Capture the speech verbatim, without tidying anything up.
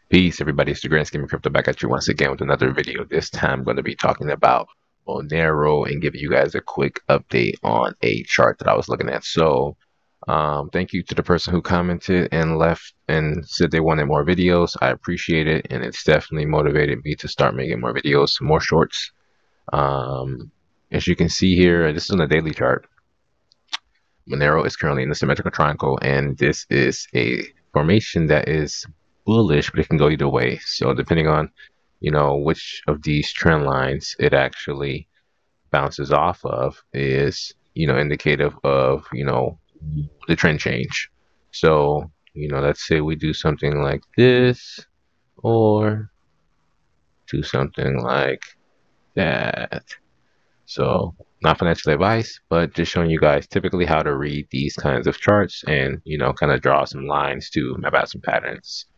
Peace, everybody. It's the Grand Scheme of Crypto back at you once again with another video. This time, I'm going to be talking about Monero and giving you guys a quick update on a chart that I was looking at. So, um, thank you to the person who commented and left and said they wanted more videos. I appreciate it, and it's definitely motivated me to start making more videos, more shorts. Um, as you can see here, this is on the daily chart. Monero is currently in the symmetrical triangle, and this is a formation that is bullish, but it can go either way. So depending on, you know, which of these trend lines it actually bounces off of is, you know, indicative of, you know, the trend change. So, you know, let's say we do something like this or do something like that. So not financial advice, but just showing you guys typically how to read these kinds of charts and, you know, kind of draw some lines to map out some patterns.